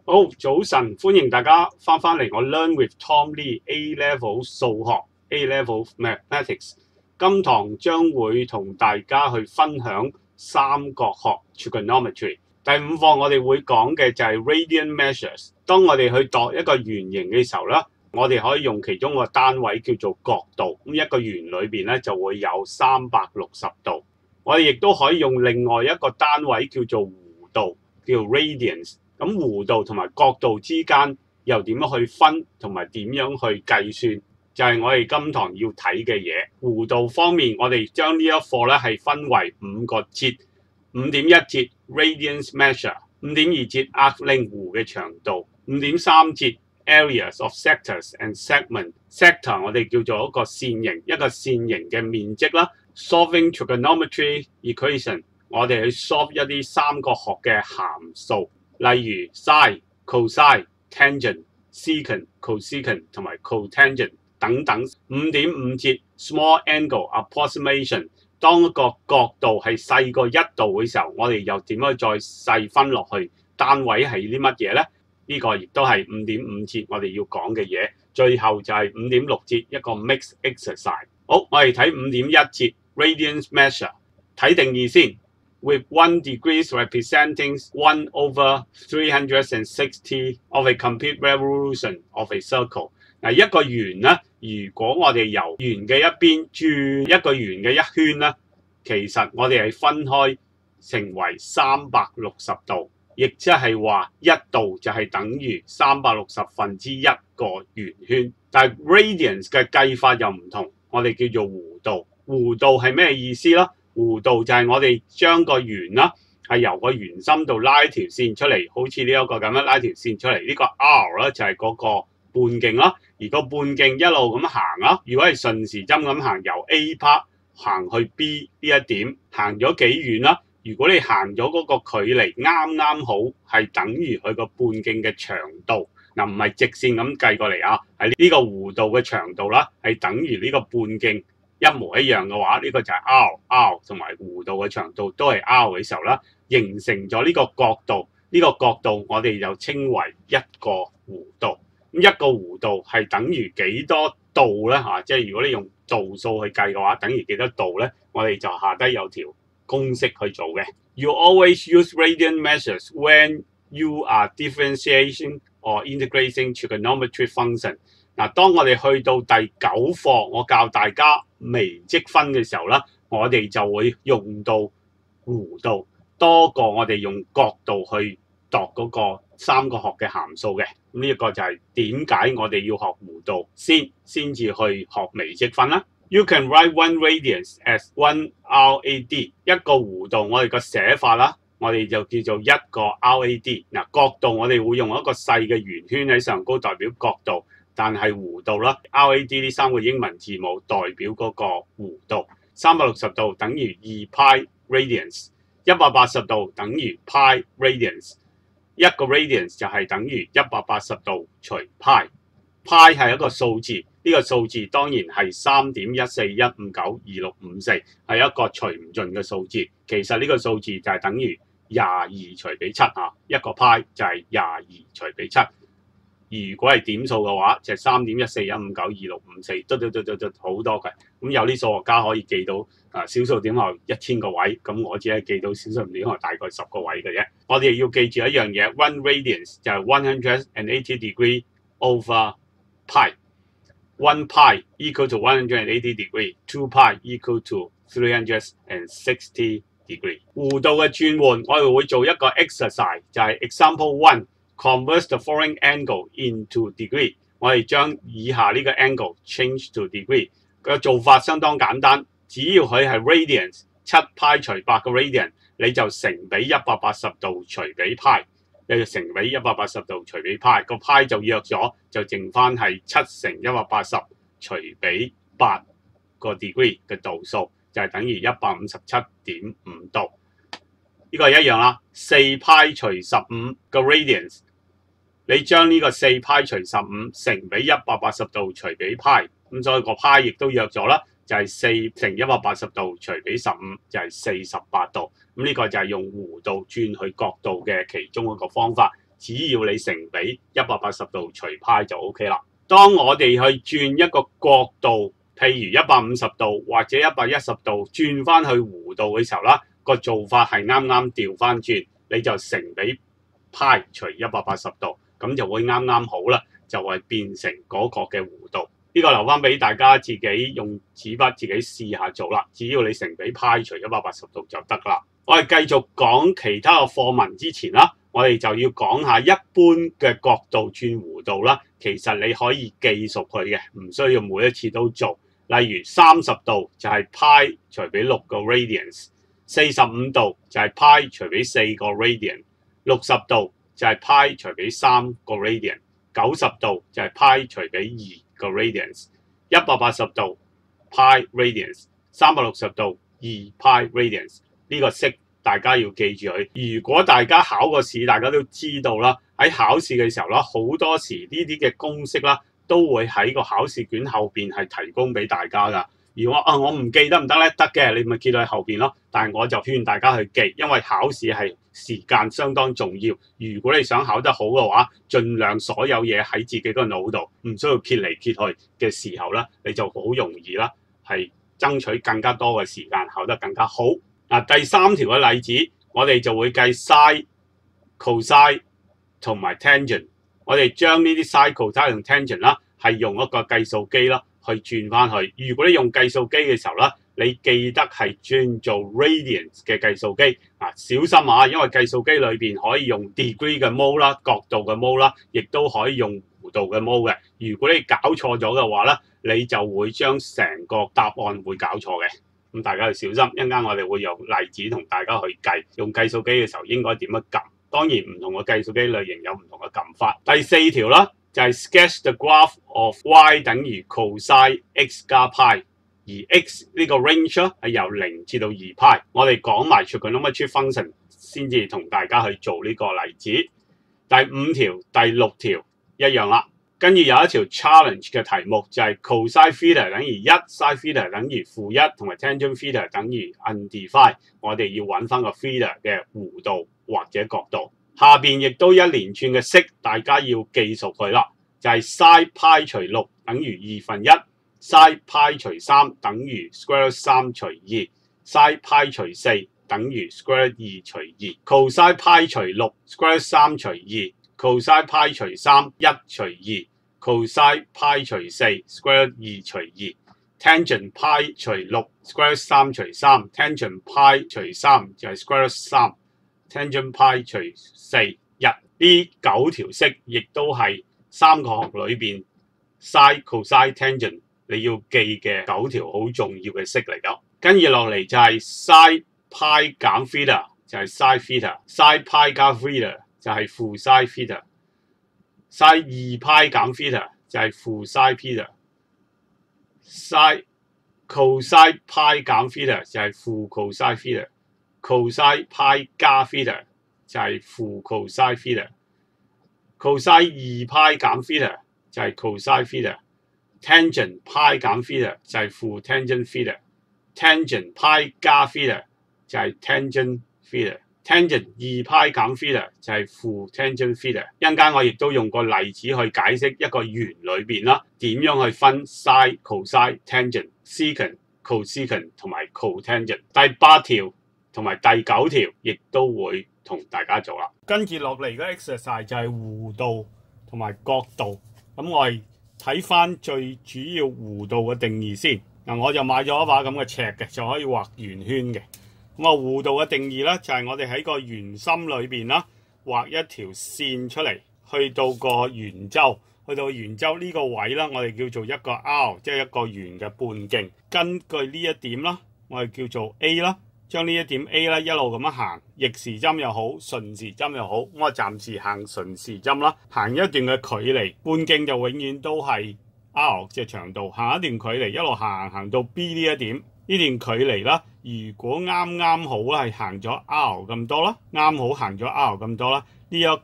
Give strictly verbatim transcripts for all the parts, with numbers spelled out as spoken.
好，早晨，歡迎大家翻返嚟我 Learn with Tom Lee A Level 數學 A Level Mathematics。今堂將會同大家去分享三角學 Trigonometry。第五課我哋會講嘅就係 Radian Measures。當我哋去度一個圓形嘅時候咧，我哋可以用其中一個單位叫做角度。咁一個圓裏邊咧就會有三百六十度。我哋亦都可以用另外一個單位叫做弧度，叫 Radians。咁弧度同埋角度之間又點樣去分，同埋點樣去計算，就係我哋今堂要睇嘅嘢。弧度方面，我哋將呢一課咧係分為五個節，五點一節 radians measure， 五點二節 arc length 弧嘅長度，五點三節 areas of sectors and segment。sector 我哋叫做一個線形，一個線形嘅面積啦。solving trigonometry equation， 我哋去 solve 一啲三角學嘅函數。例如 sine、cosine、tangent、secant、cosecant 同埋 cotangent 等等。五點五節 small angle approximation， 當一個角度係細過一度嘅時候，我哋又點樣再細分落去？單位係啲乜嘢呢？呢、這個亦都係五點五節我哋要講嘅嘢。最後就係五點六節一個 mixed exercise。好，我哋睇五點一節 radians measure， 睇定義先。With one degree representing one over three hundred sixty of a complete revolution of a circle。嗱，一個圓咧，如果我哋由圓嘅一邊轉一個圓嘅一圈咧，其實我哋係分開成為三百六十度，亦即係話一度就係等於三百六十分之一個圓圈。但係 radians 嘅計法又唔同，我哋叫做弧度。弧度係咩意思咧？弧度就係我哋將個圓啦，係由個圓心度拉條線出嚟，好似呢一個咁樣拉條線出嚟。呢、這個 R 咧就係嗰個半徑啦，而個半徑一路咁行啦。如果係順時針咁行，由 A part 行去 B 呢一點，行咗幾遠啦？如果你行咗嗰個距離啱啱好係等於佢個半徑嘅長度，嗱唔係直線咁計過嚟啊，係呢個弧度嘅長度啦，係等於呢個半徑。一模一樣嘅話，呢、這個就係 R，R 同埋弧度嘅長度都係 R 嘅時候啦，形成咗呢個角度。呢、這個角度我哋就稱為一個弧度。咁一個弧度係等於幾多度咧？嚇、啊，即係如果你用度數去計嘅話，等於幾多度咧？我哋就下低有條公式去做嘅。You always use radian measures when you are differentiating or integrating trigonometry function。嗱，當我哋去到第九課，我教大家微積分嘅時候咧，我哋就會用到弧度多過我哋用角度去度嗰個三角學嘅函數嘅。咁呢一個就係點解我哋要學弧度先，先至去學微積分啦。You can write one radians as one R A D。一個弧度我哋個寫法啦，我哋就叫做一個 R A D。嗱，角度我哋會用一個細嘅圓圈喺上高代表角度。但係弧度啦 ，R A D 呢三個英文字母代表嗰個弧度。三百六十度等於二派 radians， 一百八十度等於派 radians， 一個 radians 就係等於一百八十度除派。派係一個數字，呢、這個數字當然係三點一四一五九二六五四，係一個除唔盡嘅數字。其實呢個數字就係等於廿二除比七啊，一個派就係廿二除比七。如果係點數嘅話，就係三點一四一五九二六五四，嘟嘟嘟嘟嘟好多嘅。咁有啲數學家可以記到啊小數點後一千個位，咁我只係記到小數點後大概十個位嘅啫。我哋要記住一樣嘢 ，one radians 就係 one hundred eighty degree over pi。one pi equal to one hundred eighty degree，two pi equal to three hundred sixty degree。弧度嘅轉換，我哋會做一個 exercise，就係 example one。Convert the following angle into degree。我哋將以下呢個 angle change to degree。個做法相當簡單，只要佢係 radians， 七派除八個 radian， 你就乘比一百八十度除比派，你就乘比一百八十度除比派，個派就約咗，就剩翻係七乘一百八十除比八個 degree 嘅度數，就係等於一百五十七點五度。呢個係一樣啦，四派除十五個 radians。你將呢個四派除十五乘比一百八十度除比派，咁所以個派亦都約咗啦，就係四乘一百八十度除比十五就係四十八度。咁呢個就係用弧度轉去角度嘅其中一個方法。 只要你乘比一百八十度除派就 OK 啦。當我哋去轉一個角度，譬如一百五十度或者一百一十度轉翻去弧度嘅時候啦，個做法係啱啱調翻轉，你就乘比派除一百八十度，咁就會啱啱好啦，就會變成嗰個嘅弧度。呢、這個留翻俾大家自己用紙筆自己試下做啦。只要你乘比派除一百八十度就得啦。我哋繼續講其他嘅課文之前啦，我哋就要講下一般嘅角度轉弧度啦。其實你可以記熟佢嘅，唔需要每一次都做。例如三十度就係派除比六個 radians， 四十五度就係派除比四個 radian， 六十度就係派除比三個 radian， 九十度就係派除比二個 radians， 一百八十度派 radians， 三百六十度二派 radians。呢個式大家要記住佢。如果大家考個試，大家都知道啦，喺考試嘅時候啦，好多時呢啲嘅公式啦，都會喺個考試卷後邊係提供俾大家㗎。如果啊我唔記得唔得咧，得嘅，你咪記到喺後邊咯。但係我就勸大家去記，因為考試係時間相當重要。如果你想考得好嘅話，盡量所有嘢喺自己個腦度，唔需要揭嚟揭去嘅時候咧，你就好容易啦，係爭取更加多嘅時間考得更加好。嗱，第三條嘅例子，我哋就會計 sin、cosine 同埋 tangent。我哋將呢啲 sin、cosine 同 tangent 啦，係用一個計數機啦去轉翻去。如果你用計數機嘅時候啦，你記得係轉做 radians 嘅計數機。啊，小心啊，因為計數機裏邊可以用 degree 嘅 mode 啦、角度嘅 mode 啦，亦都可以用弧度嘅 mode 嘅。如果你搞錯咗嘅話咧，你就會將成個答案會搞錯嘅。咁大家要小心，一陣間我哋會用例子同大家去計，用計數機嘅時候應該點樣撳。當然唔同嘅計數機類型有唔同嘅撳法。第四條啦，就係 sketch the graph of y 等於 cosine x 加派，而 x 呢個 range 咧係由零至到二派。我哋講埋 trigonometry function 先至同大家去做呢個例子。第五條、第六條一樣啦。跟住有一條 challenge 嘅題目就係 cosine theta 等於一 ，sin theta 等於負一，同埋 tangent theta 等於 undefined。我哋要揾翻個 theta 嘅弧度或者角度。下邊亦都一連串嘅式，大家要記熟佢啦。就係 sin 派除六等於二分一 ，sin 派除三等於 square 三除二 ，sin 派除四等於 square 二除二 ，cosine 派除六 square 三除二。cosine 派除三一除二 ，cosine 派除四 square 二除二 ，tangent 派除六 square 三除三 ，tangent 派除三就係 square 三 ，tangent 派除四一。呢九條式亦都係三個學裏邊 sin、cosine、tangent 你要記嘅九條好重要嘅式嚟㗎。跟住落嚟就係 sin 派減 theta 就係 sin theta，sin 派加 theta。就係負 sin theta，sin 二派減 theta 就係負 sin theta，sin cosine 派減 theta 就係負 cosine theta，cosine 派加 theta 就係負 cosine theta，cosine 二派減 theta 就係 cosine theta，tangent 派減 theta 就係負 tangent theta，tangent 派加 theta 就係 tangent theta。tangent 二派減 theta 就係負 tangent theta。一陣間我亦都用個例子去解釋一個圓裏邊啦，點樣去分 sin、cosine、tangent、secant、cosecant 同埋 cotangent。第八條同埋第九條亦都會同大家做啦。跟住落嚟嘅 exercise 就係弧度同埋角度。咁我係睇翻最主要弧度嘅定義先。嗱，我就買咗一把咁嘅尺嘅，就可以畫圓圈嘅。咁啊，弧度嘅定義咧，就係我哋喺個圓心裏邊啦，畫一條線出嚟，去到個圓周，去到圓周呢個位啦，我哋叫做一個 R， 即係一個圓嘅半徑。根據呢一點啦，我哋叫做 A 啦，將呢一點 A 啦一路咁樣行，逆時針又好，順時針又好。咁我暫時行順時針啦，行一段嘅距離，半徑就永遠都係 R 嘅長度，行一段距離，一路行行到 B 呢一點。呢段距離啦，如果啱啱好係行咗 R 咁多啦，啱好行咗 R 咁多啦，呢一個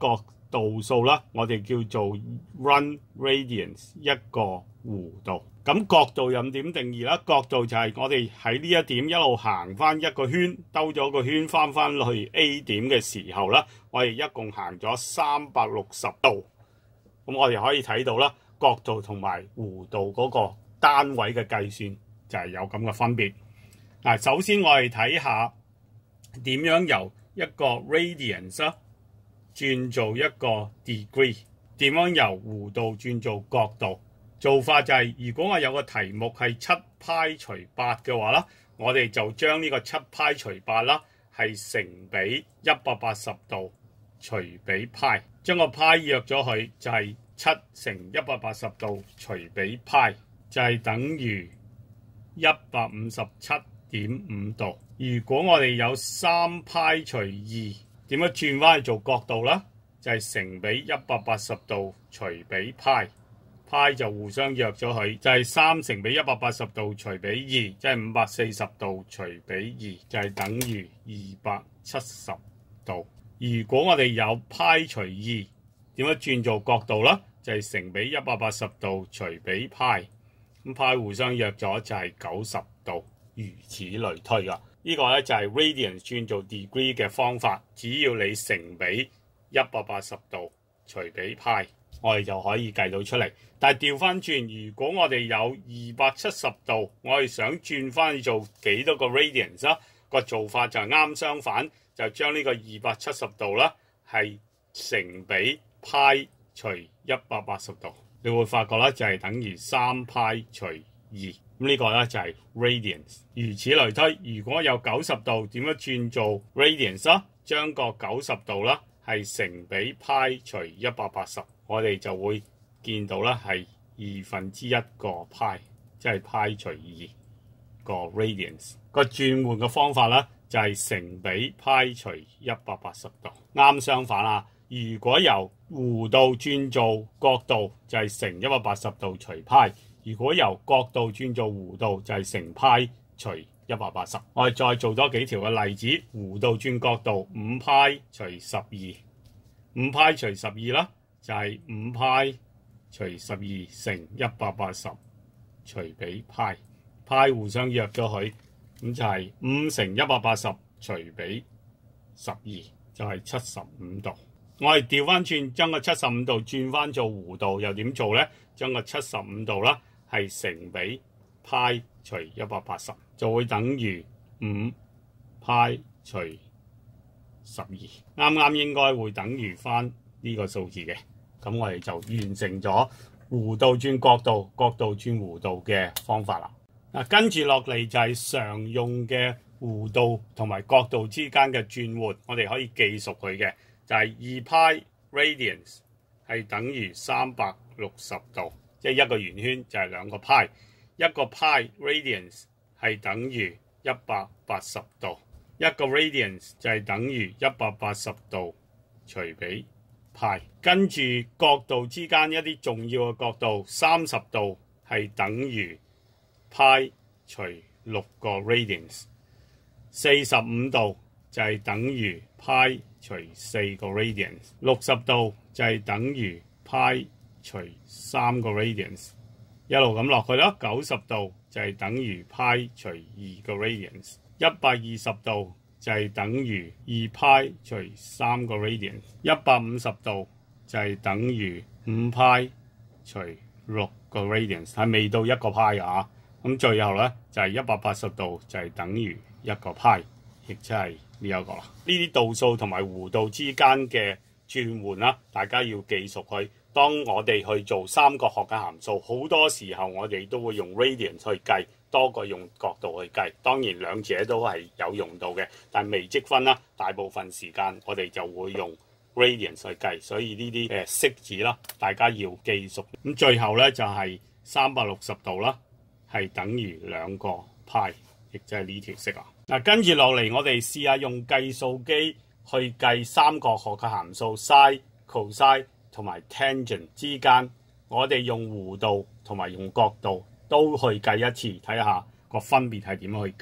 度數啦，我哋叫做 one radians 一個弧度。咁角度又點定義啦？角度就係我哋喺呢一點一路行翻一個圈，兜咗個圈翻翻去 A 點嘅時候啦，我哋一共行咗三百六十度。咁我哋可以睇到啦，角度同埋弧度嗰個單位嘅計算就係有咁嘅分別。嗱，首先我哋睇下點樣由一個 radians 啦轉做一個 degree， 點樣由弧度轉做角度。做法就係、是，如果我有個題目係七派除八嘅話啦，我哋就將呢個七派除八啦係乘比一百八十度除比派，將個派約咗佢就係七乘一百八十度除比派，就係、是、等於一百五十七點五度。如果我哋有三派除二，點樣轉翻去做角度啦？就係、是、乘比一百八十度除比派。派就互相約咗佢，就係三乘比一百八十度除比二，即係五百四十度除比二，就係等於二百七十度。如果我哋有派除二，點樣轉做角度啦？就係乘比一百八十度除比派，咁派互相約咗就係九十度，如此類推噶。呢個咧就係 radians 轉做 degree 嘅方法，只要你乘比一百八十度除比派，我哋就可以計到出嚟。但係調翻轉，如果我哋有二百七十度，我哋想轉翻去做幾多個 radians 啦？個做法就係啱相反，就將呢個二百七十度啦係乘比派除一百八十度，你會發覺咧就係等於三派除二。咁呢個咧就係 radians。如此類推，如果有九十度，點樣轉做 radians 啦？將個九十度啦係乘比派除一百八十，我哋就會見到咧係二分之一個派，即係派除二個 radians。個轉換嘅方法咧就係乘比派除一百八十度。啱相反啦，如果由弧度轉做角度，就係乘一百八十度除派；如果由角度轉做弧度，就係乘派除一百八十。我哋再做多幾條嘅例子，弧度轉角度，五派除十二，五派除十二啦，就係五派除十二乘一百八十除比派，派互相約咗佢，咁就係五乘一百八十除比十二，就係七十五度。我哋調翻轉，將個七十五度轉翻做弧度，又點做呢？將個七十五度啦係乘比派除一百八十，就會等於五派除十二，啱啱應該會等於翻呢個數字嘅。咁我哋就完成咗弧度轉角度、角度轉弧度嘅方法啦。嗱，跟住落嚟就係常用嘅弧度同埋角度之間嘅轉換，我哋可以記熟佢嘅，就係二派 radians 係等於三百六十度，即係一個圓圈就係兩個派，一個派 radians 係等於一百八十度，一個 radians 就係等於一百八十度除比派。跟住角度之間一啲重要嘅角度，三十度係等於派除六個 radians， 四十五度就係等於派除四個 radians， 六十度就係等於派除三個 radians， 一路咁落去啦。九十度就係等於派除二個 radians， 一百二十度就係等於二派除三個 radians， 一百五十度就係等於五派除六個 radians， 係未到一個派㗎。咁最後咧就係一百八十度就係等於一個派，亦即係呢一個啦。呢啲度數同埋弧度之間嘅轉換啦，大家要記熟佢。當我哋去做三角學嘅函數，好多時候我哋都會用 radians 去計多過用角度去計。當然兩者都係有用到嘅，但微積分啦，大部分時間我哋就會用 radians 去計。所以呢啲誒式子啦，大家要記熟。咁最後咧就係三百六十度啦，係等於兩個派，亦即係呢條式啊。嗱，跟住落嚟，我哋試下用計數機去計三角學嘅函數 sin、cos 同埋 tangent 之間，我哋用弧度同埋用角度都去計一次，睇下個分別係點樣去計。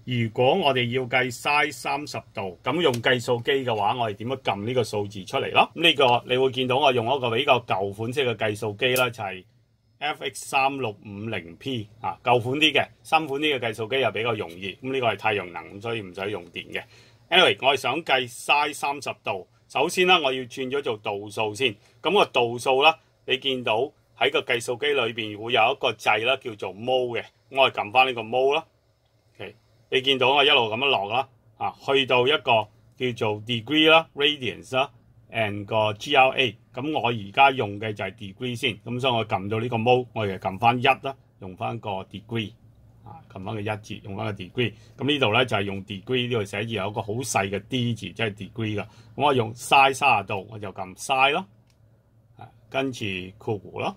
如果我哋要計 sin 三十度，咁用計數機嘅話，我哋點樣撳呢個數字出嚟咯？咁呢個你會見到我用一個比較舊款式嘅計數機啦，就係 F X 三六五零 P 啊，舊款啲嘅，新款啲嘅計數機又比較容易。咁呢個係太陽能，所以唔使用電嘅。Anyway， 我係想計 sin 三十度，首先啦，我要轉咗做度數先。咁個度數啦，你見到喺個計數機裏邊會有一個掣啦，叫做 mode 嘅。我係撳翻呢個 mode 啦。Okay， 你見到我一路咁樣落啦，啊，去到一個叫做 degree 啦、radians 啦 and 個 G R A。咁我而家用嘅就係 degree 先，咁所以我撳到呢個 mode， 我哋撳翻一啦，用翻個 degree， 啊，撳翻個一字，用翻個 degree。咁呢度咧就係用 degree， 呢度寫住有一個好細嘅 D 字，即係 degree 噶。咁我用 sin 三十度，我就撳 sin 咯，跟住括弧咯，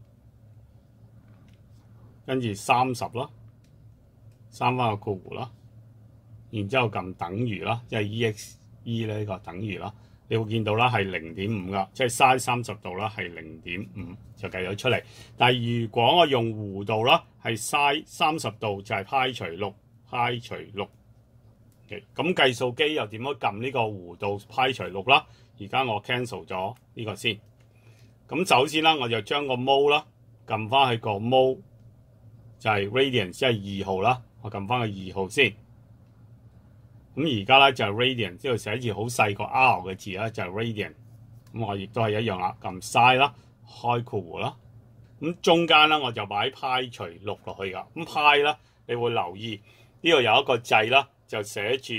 跟住三十咯，刪翻個括弧咯，然之後撳等於啦，即係 E X E 呢個等於啦。你會見到啦，係零點五噶，即係 sin 三十度啦，係零點五就計咗出嚟。但係如果我用弧度啦，係 sin 三十度就係派除六，派除六。咁計數機又點樣撳呢個弧度派除六啦？而家我 cancel 咗呢個先。咁首先啦，我就將個 mode 啦撳翻去個 mode， 就係 radians， 即係二號啦。我撳翻個二號先。咁而家咧就係 radian， 呢度寫住好細個 R 嘅字啦，就係 radian。咁我亦都係一樣啦，撳 sin 啦，開括弧啦。咁中間咧我就擺派除六落去噶。咁派咧，你會留意呢度有一個掣啦，就寫住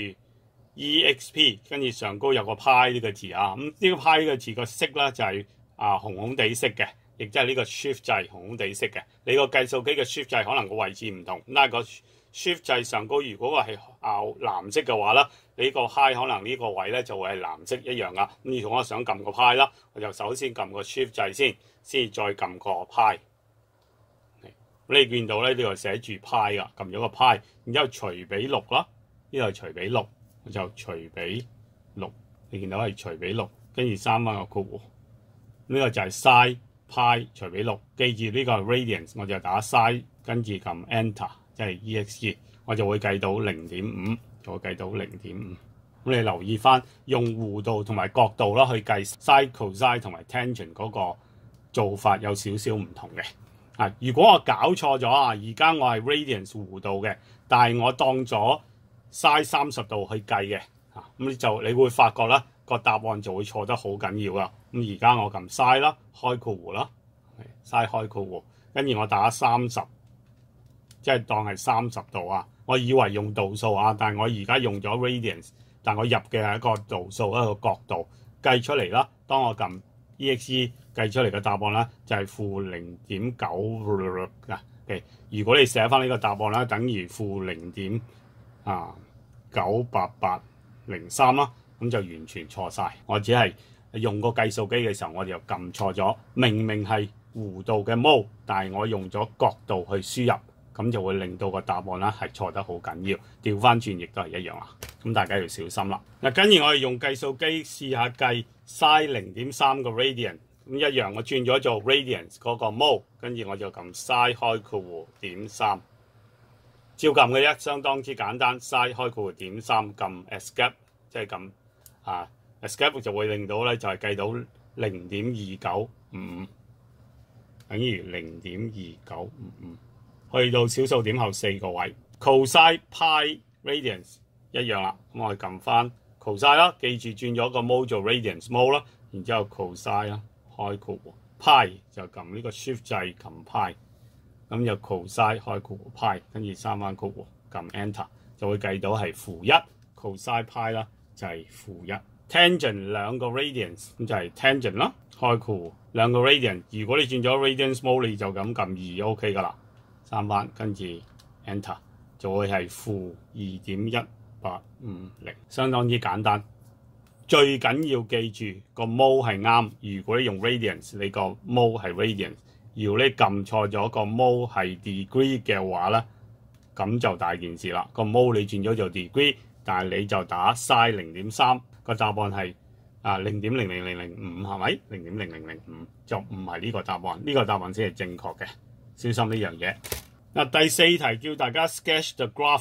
E X P， 跟住上高有個派呢個字啊。咁呢個派呢個字個色咧就係啊紅紅地色嘅，亦即係呢個 shift 掣紅紅地色嘅。你個計數機嘅 shift 掣可能個位置唔同，但係個 shift 掣上高，如果話係啊藍色嘅話咧，你個 high 可能呢個位咧就會係藍色一樣噶。咁如果我想撳個派啦，我就首先撳個 shift 掣先，先再撳個派。咁你見到咧呢度寫住派噶，撳咗個派，然之後除比六啦，呢度除比六，我就除比六。你見到係除比六，跟住刪翻個括弧。呢個就係 sin 派除比六，記住呢個係 radians， 我就打 sin， 跟住撳 enter。即係 E X E， 我就會計到零點五，就會計到零點五。咁你留意翻用弧度同埋角度啦，去計 sin、cosine 同埋 tangent 嗰個做法有少少唔同嘅。啊，如果我搞錯咗啊，而家我係 radians 弧度嘅，但係我當咗 sin 三十度去計嘅，啊咁你就你會發覺啦，個答案就會錯得好緊要啦。咁而家我撳 sin 啦，開括弧啦 ，sin 開括弧，跟住我打三十。即係當係三十度啊！我以為用度數啊，但係我而家用咗 radians， 但我入嘅係一個度數，一個角度計出嚟啦。當我撳 E X E 計出嚟嘅答案啦，就係負零點九啊。如果你寫翻呢個答案啦，等於負零點啊九八八零三啦，咁就完全錯晒。我只係用個計數機嘅時候，我就撳錯咗。明明係弧度嘅 mode， 但係我用咗角度去輸入。咁就會令到個答案啦係錯得好緊要，調翻轉亦都係一樣啦。咁大家要小心啦。嗱，跟住我哋用計數機試下計 sin 零點三個 radian， 咁一樣我轉咗做 radians 嗰個 mode， 跟住我就撳 sin 開括弧點三，照撳嘅一相當之簡單。sin 開括弧點三，撳 escape， 即係撳啊 escape 就會令到咧就係計到零點二九五五，等於零點二九五五。去到小數點後四個位 ，cosine pi radians 一樣啦。咁我哋撳翻 cosine 啦，記住轉咗個 mode 做 radians mode 啦，然之後 cosine 啦，開括弧 pi 就撳呢個 shift 掣撳 pi， 咁就 cosine 開括弧 pi， 跟住三翻括弧撳 enter 就會計到係負一 cosine pi 啦，就係負一。tangent 兩個 radians 咁就係 tangent 啦，開括弧兩個 radian。如果你轉咗 radians mode， 你就咁撳二 OK 噶啦。三番跟住 enter 就會係負二點一八五零，相當之簡單。最緊要記住個 mode 係啱。如果你用 radians， 你個 mode 係 radians。如果你撳錯咗個 mode 係 degree 嘅話咧，咁就大件事啦。個 mode 你轉咗做 degree， 但係你就打 sin 零點三，個答案係啊零點零零零零五係咪？零點零零零五就唔係呢個答案，呢、呢個答案先係正確嘅。小心呢樣嘢。嗱，第四題叫大家 sketch the graph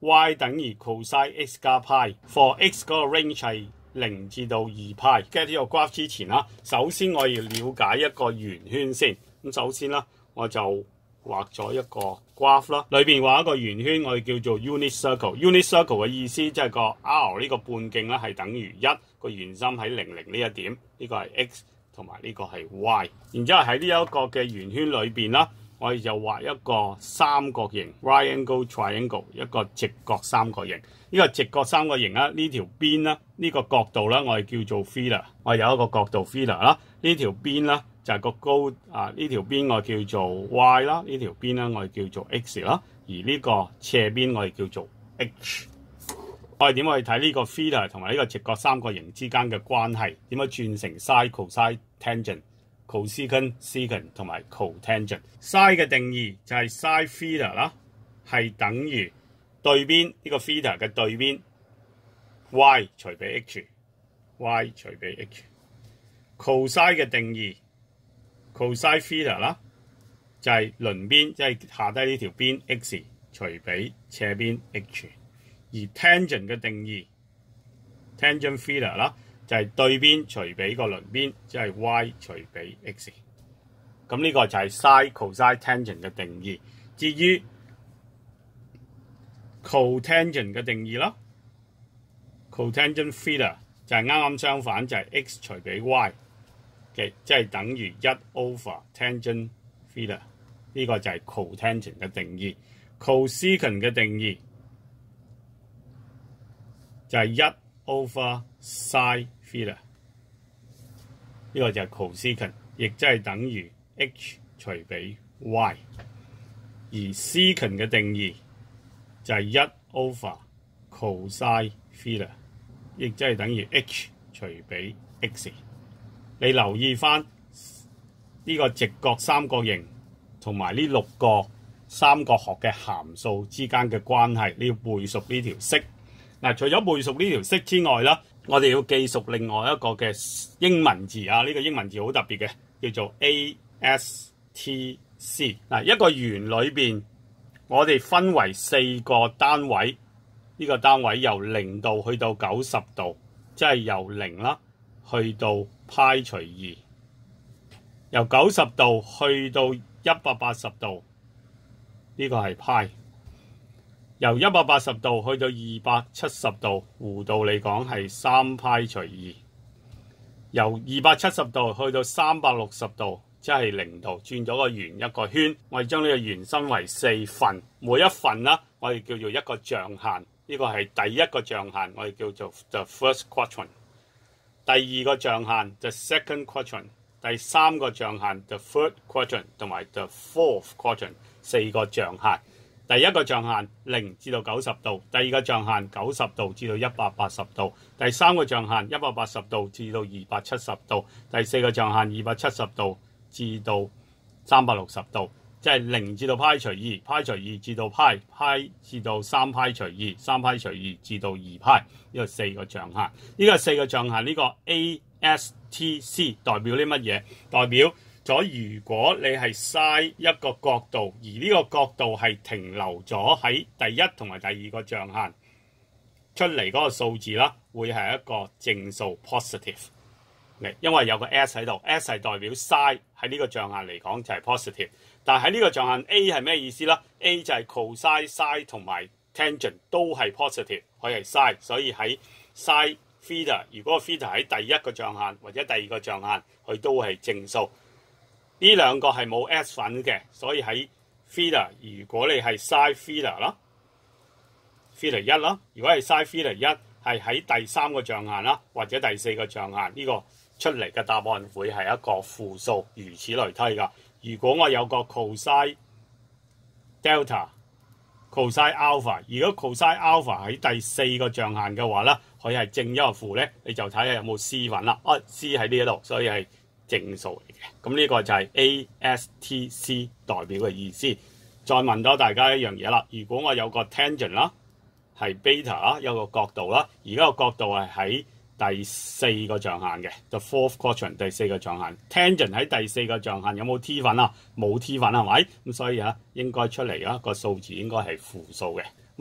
y 等於 cosine x 加派 ，for x 嗰個 range 係零至到二派。get 呢個 graph 之前啦，首先我要了解一個圓圈先。咁首先啦，我就畫咗一個 graph 啦，裏邊畫一個圓圈，我哋叫做 unit circle。unit circle 嘅意思即係個 r 呢個半徑咧係等於一，個圓心喺零零呢一點，呢、這個係 x 同埋呢個係 y。然之後喺呢一個嘅圓圈裏邊啦，我哋就畫一個三角形 right angle triangle， 一個直角三角形。呢、這個直角三角形啦，呢條邊啦，呢、這個角度啦，我哋叫做 theta， 我哋有一個角度 theta 啦。呢條邊啦就係個高啊，呢條邊我哋叫做 y 啦，呢條邊咧我哋叫做 x 啦，而呢個斜邊我哋叫做 h。我哋點去睇呢個 theta 同埋呢個直角三角形之間嘅關係？點樣轉成 sine、cosine、tangent、cosecant、secant 同埋 cotangent？sine 嘅定義就係 sine theta 啦，係等於對邊呢、這個 theta 嘅對邊 y 除比 h，y 除比 h。cosine 嘅定義 cosine theta 啦，就係鄰邊，即係下低呢條邊 x 除比斜邊 h。而 tangent 嘅定義 tangent theta 啦，就係對邊除比個鄰邊，即係 y 除比 x。咁呢個就係 sine、cosine、tangent 嘅定義。至於 cotangent 嘅定義啦 ，cotangent theta 就係啱啱相反，就係、是、x 除比 y 嘅，即係等於一 over tangent theta。呢個就係 cotangent 嘅定義。cosecant 嘅定義就係一 over sine theta， 呢個就係 cosecant， 亦即係等於 h 除比 y。而 secant 嘅定義就係一 over cosine theta， 亦即係等於 h 除比 x。你留意翻呢個直角三角形同埋呢六個三角學嘅函數之間嘅關係，你要背熟呢條式。嗱，除咗背熟呢條式之外啦，我哋要記熟另外一個嘅英文字啊！呢、這個英文字好特別嘅，叫做 A S T C。嗱，一個圓裏邊，我哋分為四個單位，呢、這個單位由零度去到九十度，即係由零啦去到派除二，由九十度去到一百八十度，呢、這個係派。由一百八十度去到二百七十度，弧度嚟講係三派除二。由二百七十度去到三百六十度，即係零度，轉咗個圓一個圈。我哋將呢個圓分為四份，每一份啦，我哋叫做一個象限。呢個係第一個象限，我哋叫做 the first quadrant。第二個象限 the second quadrant， 第三個象限 the third quadrant， 同埋 the fourth quadrant， 四個象限。第一個象限零至到九十度，第二個象限九十度至到一百八十度，第三個象限一百八十度至到二百七十度，第四個象限二百七十度至到三百六十度，即係零至到派除二，派除二至到派，派至到三派除二，三派除二至到二派，呢個四個象限。呢個四個象限，呢個 A S T C 代表啲乜嘢？代表咗如果你係嘥一個角度，而呢個角度係停留咗喺第一同埋第二個象限出嚟嗰個數字啦，會係一個正數 positive。因為有個 s 喺度 ，s 係代表嘥喺呢個象限嚟講就係 positive。但係喺呢個象限 A 係咩意思啦 ？A 就係 cosine、sine 同埋 tangent 都係 positive， 可以係嘥，所以喺 sine theta， 如果個 theta 喺第一個象限或者第二個象限，佢都係正數。呢兩個係冇 s 份嘅，所以喺 theta， 如果你係 sine theta 啦 ，theta 一啦，如果係 sine theta 一係喺第三個象限啦，或者第四個象限，呢、這個出嚟嘅答案會係一個負數，如此類推㗎。如果我有個 cosine delta、cosine alpha， 如果 cosine alpha 喺第四個象限嘅話咧，佢係正一個負咧，你就睇下有冇 c 份啦。啊 c 喺呢一度，所以係正數嚟嘅。咁呢個就係 A S T C 代表嘅意思。再問多大家一樣嘢啦，如果我有個 tangent 啦，係 beta 啦，有個角度啦，而家個角度係喺第四個象限嘅 the fourth quadrant， 第四個象限 tangent 喺第四個象限有冇 t 份啊？冇 t 份係咪？咁所以啊，應該出嚟啊個數字應該係負數嘅。咁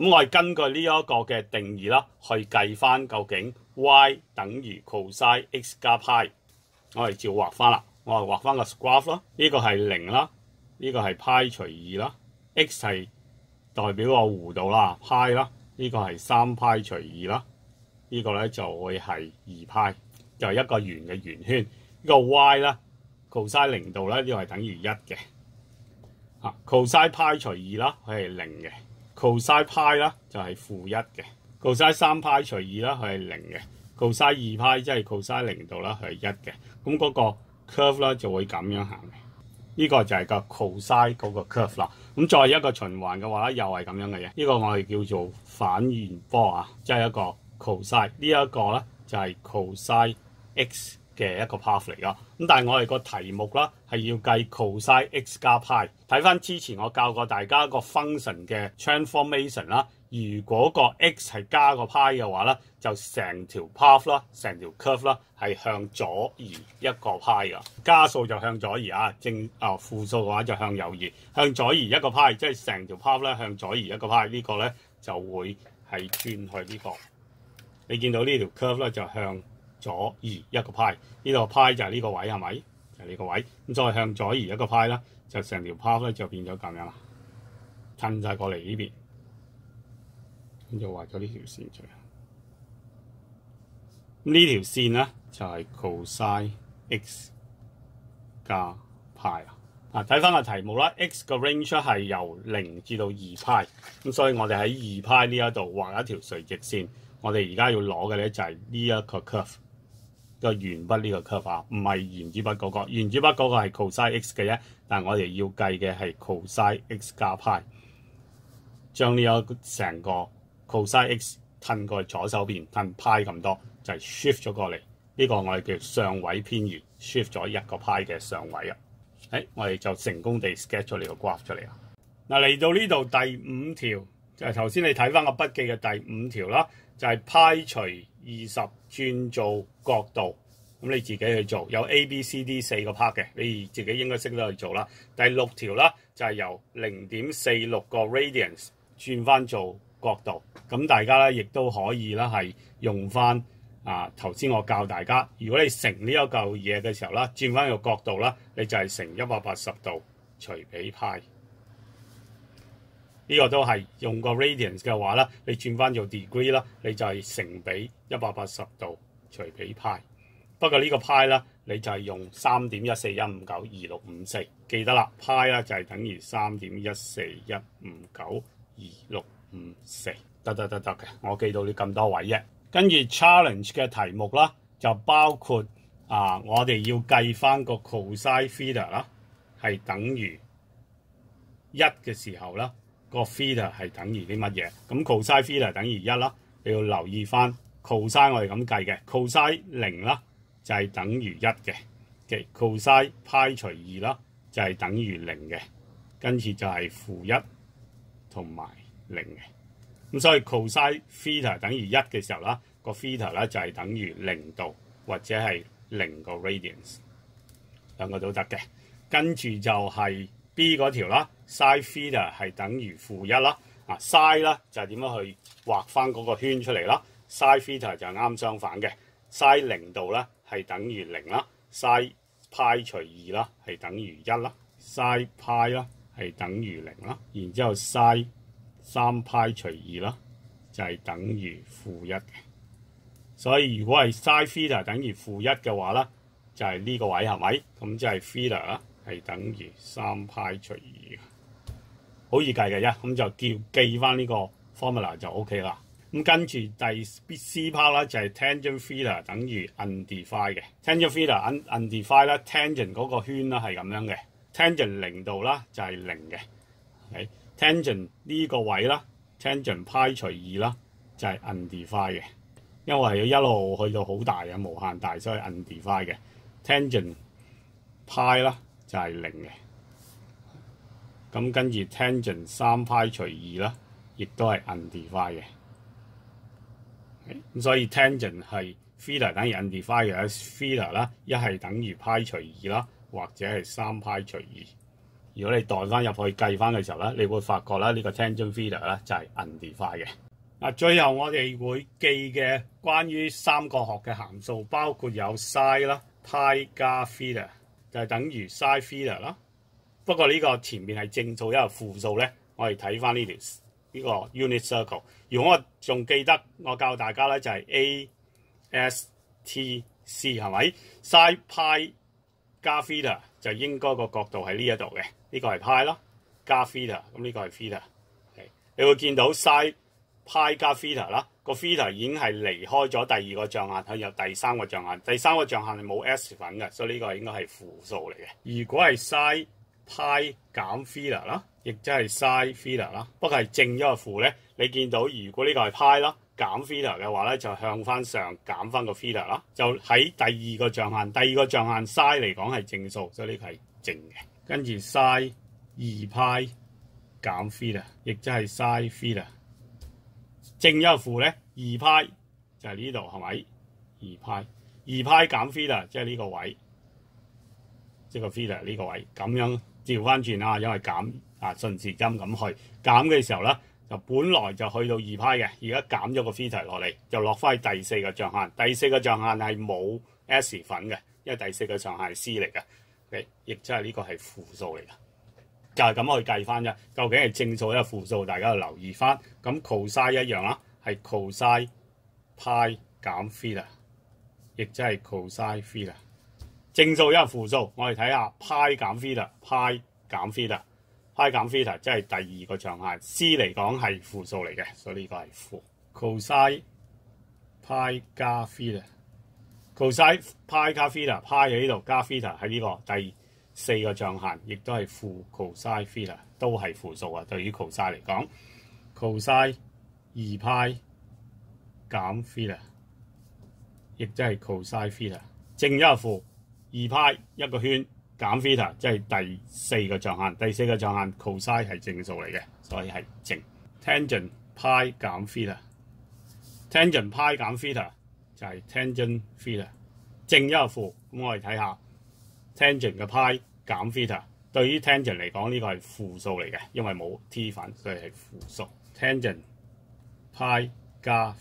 咁我係根據呢一個嘅定義啦，去計翻究竟 y 等於 cosine x 加派。我哋照畫翻啦，我係畫翻個 graph 啦。呢、這個係零啦，呢、這個係派除二啦 ，x 係代表個弧度啦，派啦，呢、這個係三派除二啦，呢、這個咧就會係二派，就係、是、一個圓嘅圓圈。呢、這個 y 咧 cosine 零度咧，呢、這個係等於一嘅。啊 cosine 派除二啦，佢係零嘅。cosine 派啦就係負一嘅。cosine 三派除二啦，佢係零嘅。cosine 二派即係 cosine 零度啦，佢係一嘅。咁嗰個 curve 咧就會咁樣行嘅。呢、這個就係個 cosine 嗰個 curve 啦。咁再一個循環嘅話咧，又係咁樣嘅嘢。呢、這個我哋叫做反圓波啊，即係一個 cosine。呢一個咧就係 cosine x 嘅一個 path 嚟咯。咁但係我哋個題目啦係要計 cosine x 加派。睇翻之前我教過大家個 function 嘅 transformation 啦。如果個 x 係加個派嘅話咧，就成條 path 啦，成條 curve 啦係向左移一個派噶。加數就向左移啊，正啊負數嘅話就向右移。向左移一個派，即係成條 path 咧向左移一個派。這個、呢個咧就會係轉去呢、這個。你見到呢條 curve 咧就向左移一個派，呢、這個派就係呢個位係咪？就係、是、呢個位。咁再向左移一個派啦，就成條 path 咧就變咗咁樣啦，褪晒過嚟呢邊。咁就畫咗呢條線出嚟。呢條線咧就係、是、cosine x 加派啊。啊，睇翻個題目啦 ，x 個 range 係由零至到二派。咁所以我哋喺二派呢一度畫一條垂直線。我哋而家要攞嘅咧就係呢一個 curve， 個鉛筆呢個 curve 啊，唔係原子筆嗰、那個。原子筆嗰個係 cosine x 嘅啫，但係我哋要計嘅係 cosine x 加派，將呢一成個 cosine x 褪過去左手邊，褪派咁多，就係、是、shift 咗過嚟。呢、這個我哋叫上位偏移 ，shift 咗一個派嘅上位啊。誒、哎，我哋就成功地 sketch 咗呢個 graph 出嚟啊。嗱，嚟到呢度第五條，就係頭先你睇翻個筆記嘅第五條啦，就係、是、派除二十轉做角度。咁你自己去做，有 A、B、C、D 四個 part 嘅，你自己應該識得去做啦。第六條啦，就係、是、由零點四六個 radians 轉翻做角度。咁大家咧亦都可以啦，係用翻啊頭先我教大家，如果你乘呢一嚿嘢嘅時候啦，轉翻個角度啦，你就係乘一百八十度除比派。呢、這個都係用個 radians 嘅話啦，你轉翻做 degree 啦，你就係乘比一百八十度除比派。不過呢個派啦，你就係用三點一四一五九二六五四，記得啦，派啦就係等於三點一四一五九二六五四，得得得得嘅，我記到你咁多位啫。跟住 challenge 嘅題目啦，就包括啊，我哋要計翻個 cosine theta 啦，係等於一嘅時候啦，個 theta 係等於啲乜嘢？咁 cosine theta 等於一啦，你要留意翻 cosine 我哋咁計嘅 cosine 零啦。就係等於一嘅，嘅 cosine 派除二啦，就係等於零嘅，跟住就係負一同埋零嘅。咁所以 cosine theta 等於一嘅時候啦，個 theta 咧就係等於零度或者係零個 radians， 兩個都得嘅。跟住就係 B 嗰條啦 ，sin theta 係等於負一啦。啊 sin 啦就係點樣去畫翻嗰個圈出嚟啦 ，sin theta 就係啱相反嘅 ，sin 零度咧。係等於零啦 ，sin 派除二啦，係等於一啦 ，sin 派啦係等於零啦，然之後 sin 三派除二啦，就係、是、等於負一嘅。所以如果係 sin theta 等於負一嘅話咧，就係、是、呢個位係咪？咁即係 theta 啦，係等於三派除二，好易計嘅啫。咁就叫記翻呢個 formula 就 OK 啦。咁跟住第 C part 啦，就係 tangent theta 等於 undefined 嘅 tangent theta undefined 啦 ，tangent 嗰個圈啦係咁樣嘅 ，tangent 零度啦就係零嘅 ，tangent 呢個位啦 ，tangent 派除二啦就係 undefined 嘅，因為要一路去到好大嘅無限大，所以 undefined 嘅 tangent 派啦就係零嘅，咁跟住 tangent 三派除二啦，亦都係 undefined 嘅。咁所以 tangent 係 theta 等於 undefined 嘅 theta 啦，一係等於派除二啦，或者係三派除二。 如果你代翻入去計翻嘅時候咧，你會發覺咧呢個 tangent theta 咧就係 undefined 嘅。嗱，最後我哋會記嘅關於三角學嘅函數，包括有 sin 啦、派加 theta 就係等於 sin theta 啦。不過呢個前面係正數，因為負數咧，我哋睇翻呢條呢個 unit circle。如果我仲記得，我教大家咧就係 A S T C 係咪 sin 派加 theta 就應該個角度喺呢一度嘅，呢個係派啦，加 theta 咁呢個係 theta。你會見到 sin 派加 theta 啦，個 theta 已經係離開咗第二個象限，去入第三個象限。第三個象限係冇 s 份嘅，所以呢個應該係負數嚟嘅。如果係 sin 派減 theta 啦，亦即係 sin theta 啦，不過係正咗個負咧。你見到如果呢個係派啦，減 theta 嘅話咧，就向翻上減翻個 theta 啦，就喺第二個象限。第二個象限 sin 嚟講係正數，所以呢個係正嘅。跟住 sin 二派減 theta，亦即係 sin theta。正一個負咧，二派就係呢度係咪？二派二派減 theta，即係呢個位，即係個 theta 呢個位，咁樣調翻轉啦，因為減啊順時針咁去減嘅時候咧，就本來就去到二派嘅，而家減咗個 theta 落嚟，就落翻去第四個象限。第四個象限係冇 s 份嘅，因為第四個象限係 c 嚟嘅，誒，亦即係呢個係負數嚟嘅。就係咁去計翻啫，究竟係正數一個負數，大家要留意翻。咁 cos 一樣啦，係 cos 派減 theta，亦即係 cos theta。正數一個負數，我哋睇下派減 theta，派減 theta，派減 theta 即係第二個象限。C 嚟講係負數嚟嘅，所以呢個係負。cos 派加 theta，cos 派加 theta， 派喺呢度，加 theta 喺呢個第四個象限，亦都係負 cos theta， 都係負數啊。對於 cos 嚟講 ，cos 二派減 theta， 亦即係 cos theta。正一個負，二派一個圈減 theta， 即係第四個象限。第四個象限 cos 係正數嚟嘅，所以係正。tangent 派減 theta，tangent 派減 theta 就係 tangent theta。正一個負，咁我哋睇下。tangent 嘅派減 theta， 對於 tangent 嚟講呢個係負數嚟嘅，因為冇 t 份，所以係負數。tangent 派加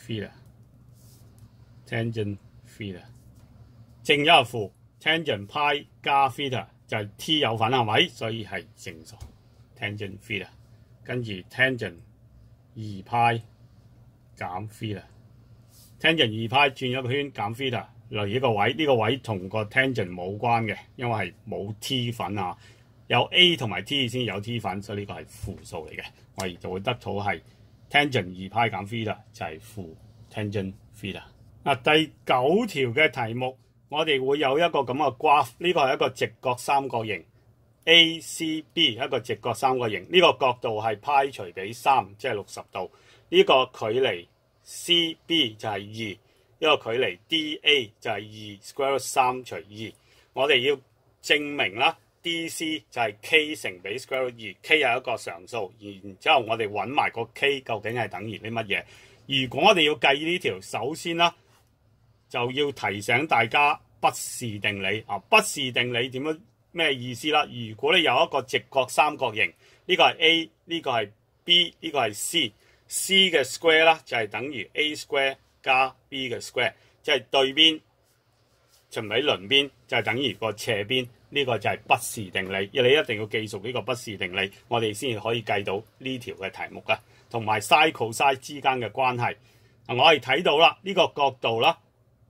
theta，tangent theta 正一個負 ，tangent 派加 theta 就係 t 有份係咪？所以係正數 tangent theta。跟住 tangent 二派減 theta，tangent 二派轉一個圈減 theta。例如呢個位，呢、這個位同個 tangent 冇關嘅，因為係冇 t 份啊，有 a 同埋 t 先有 t 份，所以呢個係負數嚟嘅。我哋就會得到係 tangent 二派減 theta 就係負 tangent theta。嗱，第九條嘅題目，我哋會有一個咁嘅 graph， 呢個係一個直角三角形 A C B， 一個直角三角形，呢、這個角度係派除比三，即係六十度。呢、這個距離 C B 就係二。呢個距離 D A 就係二 square root 三除二，我哋要證明啦 D C 就係 K 乘比 square root 二 ，K 係一個常數，然之後我哋揾埋個 K 究竟係等於啲乜嘢？如果我哋要計呢條，首先啦就要提醒大家不是定理啊，不是定理點樣咩意思啦？如果你有一個直角三角形，呢個係 A， 呢個係 B， 呢個係 C，C 嘅 square 啦就係等於 A square。加 b 嘅 square， 即係對邊循喺鄰邊，就係等於個斜邊。呢、這個就係不是定理，你一定要記熟呢個不是定理，我哋先至可以計到呢條嘅題目㗎。同埋 sin cos 之間嘅關係，我哋睇到啦，呢、這個角度啦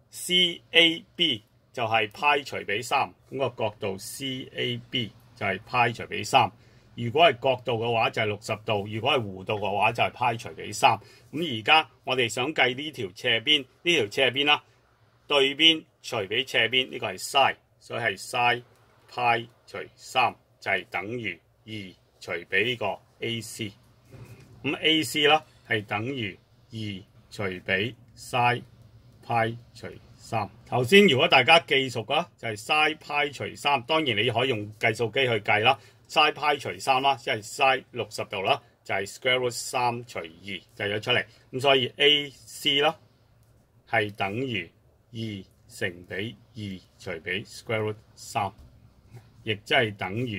C A B 就係派除比三，咁、這個角度 C A B 就係派除比三。如果係角度嘅話就係六十度，如果係弧度嘅話就係派除比三。咁而家我哋想計呢條斜邊，呢條斜邊啦，對邊除比斜邊，呢、這個係 sin， 所以係 sin 派除三就係等於二除比呢個 A C。咁 A C 啦係等於二除比 sin 派除三。頭先如果大家記熟啦，就係 sin 派除三，當然你可以用計數機去計啦。sin 派除三啦，即係 sin 六十度啦，就係 square root 三除二計咗出嚟。咁所以 A C 啦係等於二乘比二除比 square root 三，亦即係等於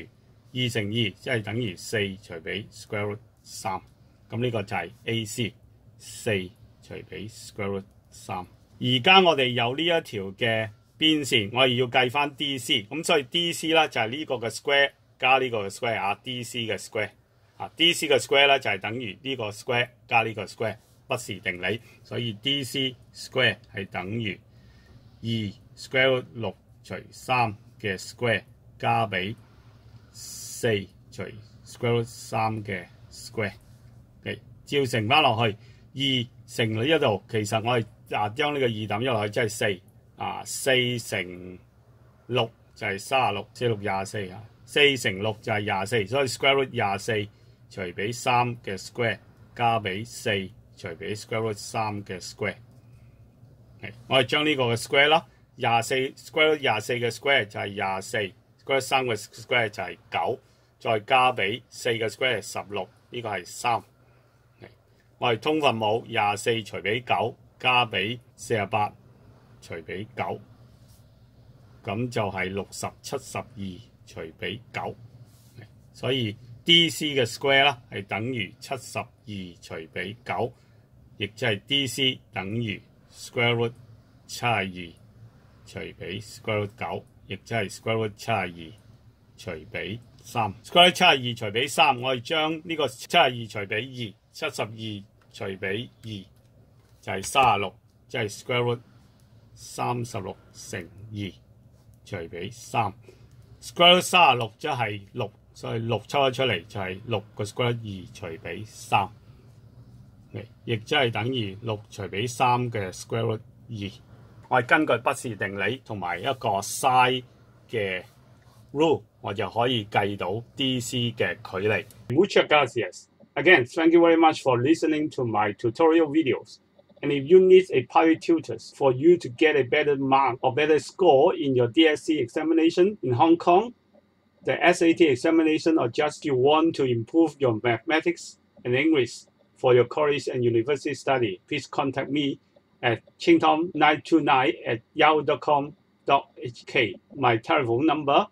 二乘二即係等於四除俾 square root 三。咁呢個就係 A C 四除俾 square root 三。而家我哋有呢一條嘅邊線，我哋要計翻 D C。咁所以 D C 咧就係呢個嘅 square 加呢個嘅 square 啊 ，D C 嘅 square 啊 ，D C 嘅 square 咧就係等於呢個 square 加呢個 square， 不是定理，所以 D C square 係等於二 square root 六除三嘅 square 加俾四除 square root 三嘅 square。Okay， 照乘翻落去，二乘呢一度，其實我哋啊將呢個二抌咗落去，即係四啊，四乘六就係三十六，四六廿四啊，四乘六就係廿四，所以 square root 廿四除俾三嘅 square 加俾四除俾 square root 三嘅 square。Okay， 我哋將呢個嘅 square 啦，廿四 square root 廿四嘅 square 就係廿四 ，square 三嘅 square 就係九，再加俾四嘅 square 係十六，呢個係三。我哋通分母廿四除俾九加俾四十八除俾九，咁就係六十七十二除俾九，所以 D C 嘅 square 啦係等於七十二除俾九，亦即係 D C 等於 square root 七十二除俾 square root 九，亦即係 square root 七十二除俾三。square root 七十二除俾三，我哋將呢個七十二除俾二。七十二除俾二就係三十六，即係 square root 三十六乘二除俾三。square root 三十六即係六，所以六抽咗出嚟就係六個 square root 二除俾三，亦即係等於六除俾三嘅 square root 二。我係根據不是定理同埋一個 sine 嘅 rule， 我就可以計到 D C 嘅距離。Muchas gracias。Again, thank you very much for listening to my tutorial videos. And if you need a private tutor for you to get a better mark or better score in your D S C examination in Hong Kong, the S A T examination, or just you want to improve your mathematics and English for your college and university study, please contact me at chingtom nine two nine at yahoo dot com dot h k. My telephone number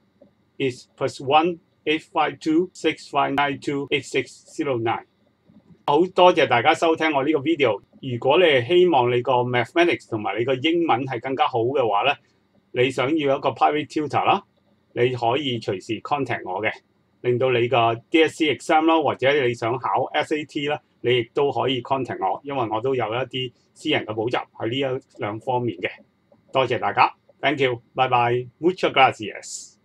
is plus one eight five two six five nine two eight six zero nine。 好多謝大家收聽我呢個 video。如果你係希望你個 mathematics 同埋你個英文係更加好嘅話咧，你想要一個 private tutor 啦，你可以隨時 contact 我嘅，令到你個 D S C exam 啦，或者你想考 S A T 啦，你亦都可以 contact 我，因為我都有一啲私人嘅補習喺呢一兩方面嘅。多謝大家 ，thank you，拜拜 ，muchas gracias。